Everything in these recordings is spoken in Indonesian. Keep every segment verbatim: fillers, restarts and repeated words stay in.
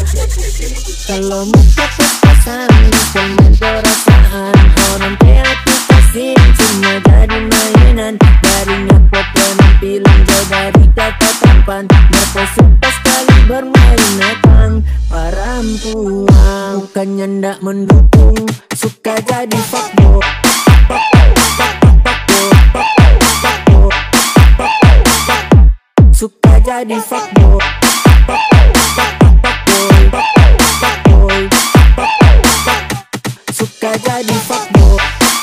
Kalau muka pas-pasan komen perasaan orang kayak aplikasi cuma jadi mainan. Darinya kok penampilan jauh dari kata tampan, berpose pas kali bermain netang. Perempuan bukannya ndak mendukung, suka jadi fuckboy. Suka jadi fuckboy. Suka jadi fuckboy.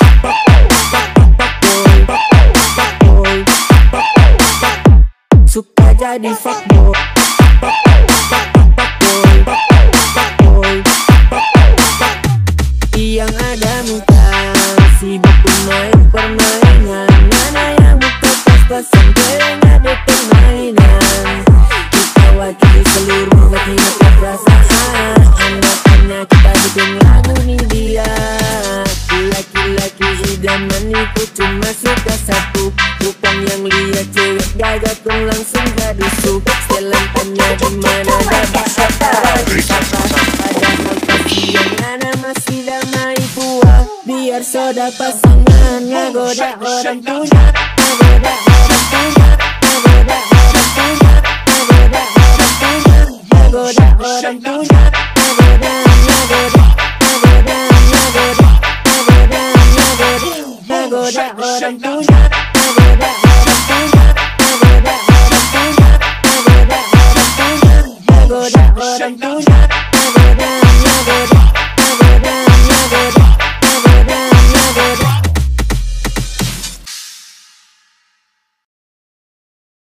Suka jadi fuckboy. Yang ada muka sibuk bermain permainan, mana yang buka pas-pasan kering ada permainan. Kita wakili seluruh laki-laki perasaan, makanya kita bikin lagu nih dia. Laki-laki idaman itu cuma suka satu, bukan yang lihat cewek gagah kong langsung jadi suka. Setelan tanya dimana dapat apa, padahal pasti yang ada masih damai puas. Biar soda pasangan ngagoda orang punya, ngagoda orang punya, ngagoda